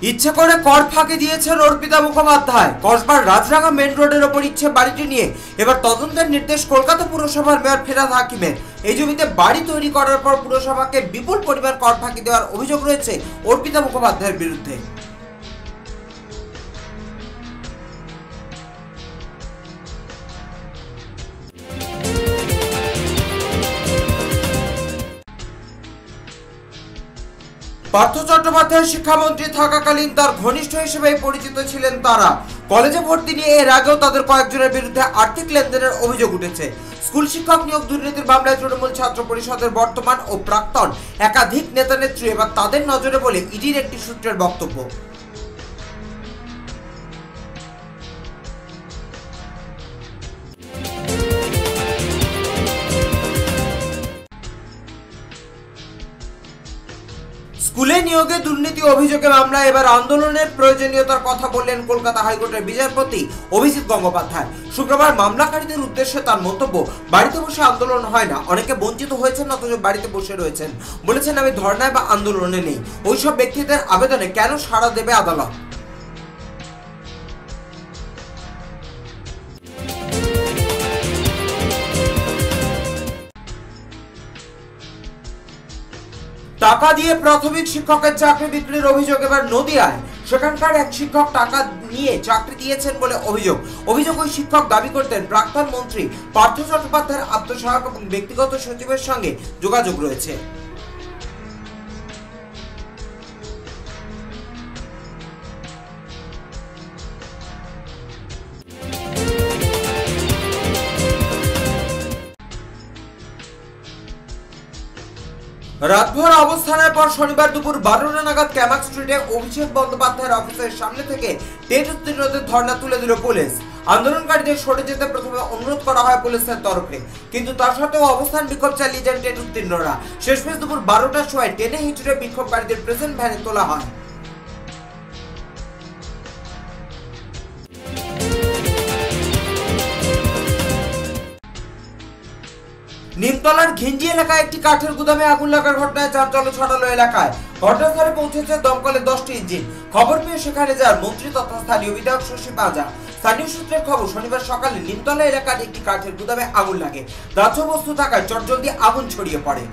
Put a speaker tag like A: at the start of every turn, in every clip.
A: ইচ্ছে করে কর ফাঁকি দিয়েছেন অর্পিতা মুখোপাধ্যায়। কসবার রাজরাঙা মেন রোডের ওপর ইচ্ছে বাড়িটি নিয়ে এবার তদন্তের নির্দেশ কলকাতা পুরসভার মেয়র ফিরহাদ হাকিমের। এই জমিতে বাড়ি তৈরি করার পর পুরসভাকে বিপুল পরিমাণ কর ফাঁকি দেওয়ার অভিযোগ রয়েছে অর্পিতা মুখোপাধ্যায়ের বিরুদ্ধে। পার্থ চট্টোপাধ্যায় শিক্ষামন্ত্রী থাকাকালীন তার ঘনিষ্ঠ হিসেবে পরিচিত ছিলেন তারা। কলেজে ভর্তি নিয়ে এর আগেও তাদের কয়েকজনের বিরুদ্ধে আর্থিক লেনদেনের অভিযোগ উঠেছে। স্কুল শিক্ষক নিয়োগ দুর্নীতির মামলায় তৃণমূল ছাত্র পরিষদের বর্তমান ও প্রাক্তন একাধিক নেতা নেত্রী এবার তাদের নজরে বলে ইডির একটি সূত্রের বক্তব্য। স্কুলে নিয়োগে দুর্নীতি অভিযোগে মামলায় এবার আন্দোলনের প্রয়োজনীয়তার কথা বললেন কলকাতা হাইকোর্টের বিচারপতি অভিজিৎ গঙ্গোপাধ্যায়। শুক্রবার মামলাকারীদের উদ্দেশ্যে তার মন্তব্য, বাড়িতে বসে আন্দোলন হয় না, অনেকে বঞ্চিত হয়েছেন অথচ বাড়িতে বসে রয়েছেন। বলেছেন, আমি ধর্নায় বা আন্দোলনে নেই। ওইসব ব্যক্তিদের আবেদনে কেন সাড়া দেবে আদালত? টাকা দিয়ে প্রাথমিক শিক্ষকের চাকরি বিক্রির অভিযোগ এবার নদিয়ায়। সেখানকার এক শিক্ষক টাকা নিয়ে চাকরি দিয়েছেন বলে অভিযোগ। ওই শিক্ষক দাবি করতেন প্রাক্তন মন্ত্রী পার্থ চট্টোপাধ্যায়ের আত্মসহায়ক এবং ব্যক্তিগত সচিবের সঙ্গে যোগাযোগ রয়েছে। রাতভর অবস্থানের পর শনিবার দুপুর 12টা নাগাদ ক্যামাক স্ট্রিটে অভিষেক বন্দ্যোপাধ্যায়ের অফিসের সামনে থেকে টেট উত্তীর্ণদের ধর্ণা তুলে দিল পুলিশ। আন্দোলনকারীদের সরে যেতে প্রথমে অনুরোধ করা হয় পুলিশের তরফে, কিন্তু তার সত্ত্বেও অবস্থান বিক্ষোভ চালিয়ে যান টেট উত্তীর্ণরা। শেষমেশ দুপুর 12টার সময় টেনে হিচড়ে বিক্ষোভকারীদের প্রেজেন্ট ভ্যানে তোলা হয়। নিমতলার ঘিঞ্জি এলাকায় একটি কাঠের গুদামে আগুন লাগার ঘটনায় চাঞ্চল্য ছড়ালো এলাকায়। ঘটনাস্থলে পৌঁছেছে দমকলের 10টি ইঞ্জিন। খবর পেয়ে সেখানে যান মন্ত্রী তথা স্থানীয় বিধায়ক শশী পাঁজা। স্থানীয় সূত্রের খবর, শনিবার সকালে নিমতলা এলাকার একটি কাঠের গুদামে আগুন লাগে। দাহ্য বস্তু থাকায় চটজলদি আগুন ছড়িয়ে পড়ে।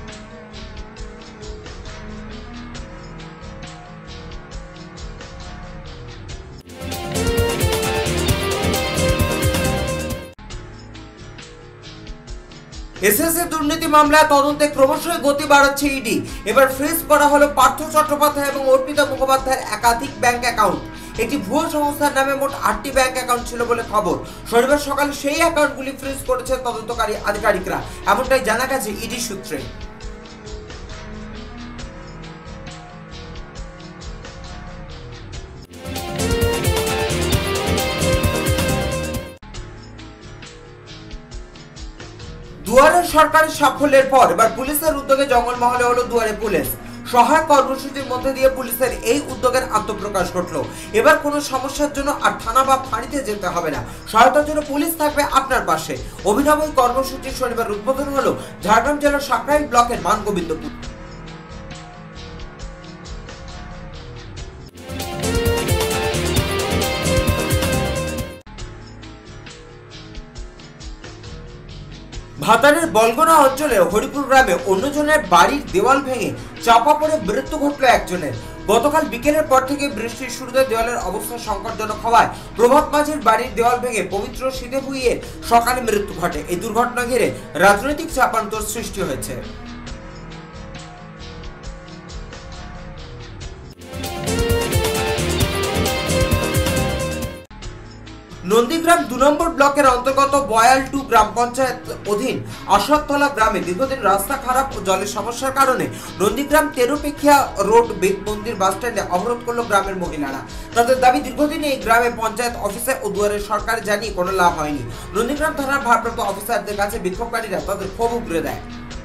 A: এসএসসি দুর্নীতি মামলায় তদন্তে ক্রমশই গতি বাড়াচ্ছে ইডি। এবার ফ্রিজ করা হলো পার্থ চট্টোপাধ্যায় এবং অর্পিতা মুখোপাধ্যায়ের একাধিক ব্যাংক অ্যাকাউন্ট। একটি ভুয়ো সংস্থার নামে মোট 8টি ব্যাংক অ্যাকাউন্ট ছিল বলে খবর। শনিবার সকালে সেই অ্যাকাউন্টগুলি ফ্রিজ করেছেন তদন্তকারী আধিকারিকরা, এমনটাই জানা গেছে ইডি সূত্রে। দুয়ারের সরকারের সাফল্যের পর এবার পুলিশের উদ্যোগে জঙ্গলমহলে হলো দুয়ারে পুলিশ। সহায়ক কর্মসূচির মধ্যে দিয়ে পুলিশের এই উদ্যোগের আত্মপ্রকাশ ঘটলো। এবার কোনো সমস্যার জন্য আর থানা বা ফাঁড়িতে যেতে হবে না, সহায়তার জন্য পুলিশ থাকবে আপনার পাশে। অভিনব এই কর্মসূচির শনিবার উদ্বোধন হলো ঝাড়গ্রাম জেলার সাকরাইল ব্লকের মানগোবিন্দপুর। ভাতারের বলগোনা অঞ্চলে হরিপুর গ্রামে অন্যজনের বাড়ির দেওয়াল ভেঙে চাপা পড়ে মৃত্যু ঘটল একজনের। গতকাল বিকেলের পর থেকে বৃষ্টির শুরুতে দেওয়ালের অবস্থা সংকটজনক হওয়ায় প্রভাত মাঝির বাড়ির দেওয়াল ভেঙে পবিত্র শীতে ভুইয়ের সকালে মৃত্যু ঘটে। এই দুর্ঘটনা ঘিরে রাজনৈতিক চাপান্তর সৃষ্টি হয়েছে। নন্দীগ্রাম 2 নম্বর ব্লকের অন্তর্গত বয়াল 2 গ্রাম পঞ্চায়েত অধীন আশাতলা গ্রামে দীর্ঘদিন রাস্তা খারাপ ও জলের সমস্যার কারণে নন্দীগ্রাম তেরোপেখিয়া রোড বেদ মন্দির বাস স্ট্যান্ডে অবরোধ করল গ্রামের মহিলারা। তাদের দাবি, দীর্ঘদিন এই গ্রামে পঞ্চায়েত অফিসে ও দুয়ারের সরকার জানিয়ে কোনো লাভ হয়নি। নন্দীগ্রাম থানার ভারপ্রাপ্ত অফিসারদের কাছে বিক্ষোভকারীরা তাদের ক্ষোভ উগরে দেয়।